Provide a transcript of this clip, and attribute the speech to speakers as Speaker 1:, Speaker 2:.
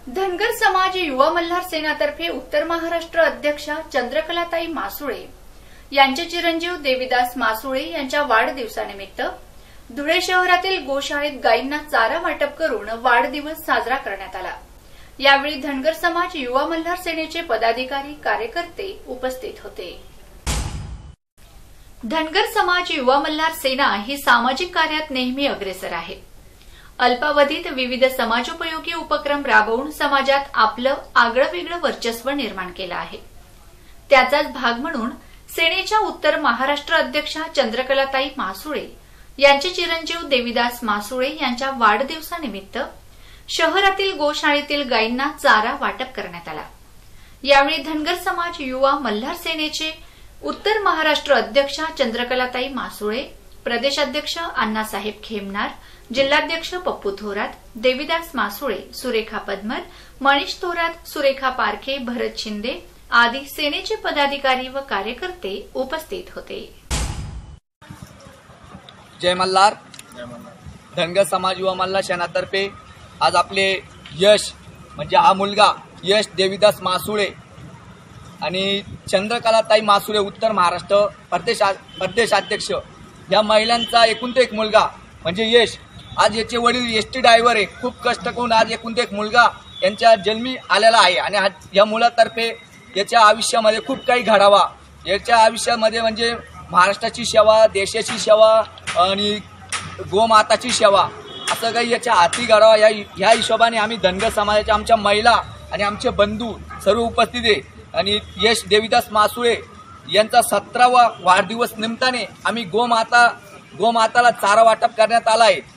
Speaker 1: धनगर समाज युवा मल्हार सेनातर्फे उत्तर महाराष्ट्र अध्यक्षा चंद्रकलाताई मासुळे यांचे चिरंजीव देवीदास मासुळे यांच्या वाढदिवसानिमित्त धुळे शहरातील गोशाळेत गायींना चारा वाटप करून वाढदिवस साजरा करण्यात आला। यावेळी धनगर समाज युवा मल्हार सेनेचे पदाधिकारी कार्यकर्ते उपस्थित होते। धनगर समाज युवा मल्हार सेना ही सामाजिक कार्यात नेहमी अग्रेसर आहे। अल्पावधीत विविध समाजोपयोगी उपक्रम राबवून समाजात आपलं आगळंवेगळं वर्चस्व निर्माण केलं आहे। त्याचाच भाग म्हणून सेनेच्या उत्तर महाराष्ट्र अध्यक्षा चंद्रकलाताई मासुळे यांचे चिरंजीव देवीदास मासुळे यांच्या वाढदिवसानिमित्त शहरातील गोशाळेतील गायींना चारा वाटप करण्यात आला। यावेळी धनगर समाज युवा मल्हार सेनेचे उत्तर महाराष्ट्र अध्यक्षा चंद्रकलाताई मासुळे, प्रदेशाध्यक्ष अण्णासाहेब खेमनार, जिल्हाध्यक्ष पप्पू थोरात, देवीदास मासुळे, सुरेखा पद्मर, मनीष थोरात, सुरेखा पारखे, भरत शिंदे आदी सेनेचे पदाधिकारी व कार्यकर्ते उपस्थित होते।
Speaker 2: जय मल्हार। धनगर समाज युवा मल्हार सेनातर्फे आज आपले यश म्हणजे हा मुलगा यश देवीदास मासुळे आणि चंद्रकलाताई मासुळे उत्तर महाराष्ट्र प्रदेशाध्यक्ष या महिलांचा एकूण एक मुलगा म्हणजे यश। आज याचे वडील एसटी ड्रायव्हर आहे। खूप कष्ट करून आज एकूण एक मुलगा यांच्या जन्मी आलेला आहे आणि या मुलातर्फे याच्या आयुष्यामध्ये खूप काही घडावा। याच्या आयुष्यामध्ये म्हणजे महाराष्ट्राची सेवा, देशाची सेवा आणि गोमाताची सेवा असं काही याच्या हाती घडावा या हिशोबाने आम्ही धनगर समाजाच्या आमच्या महिला आणि आमचे बंधू सर्व उपस्थित आहे। आणि यश देवीदास मासुळे यांचा 17वा वाढदिवस निमित्ताने आम्ही गोमाताला चारा वाटप करण्यात आला आहे।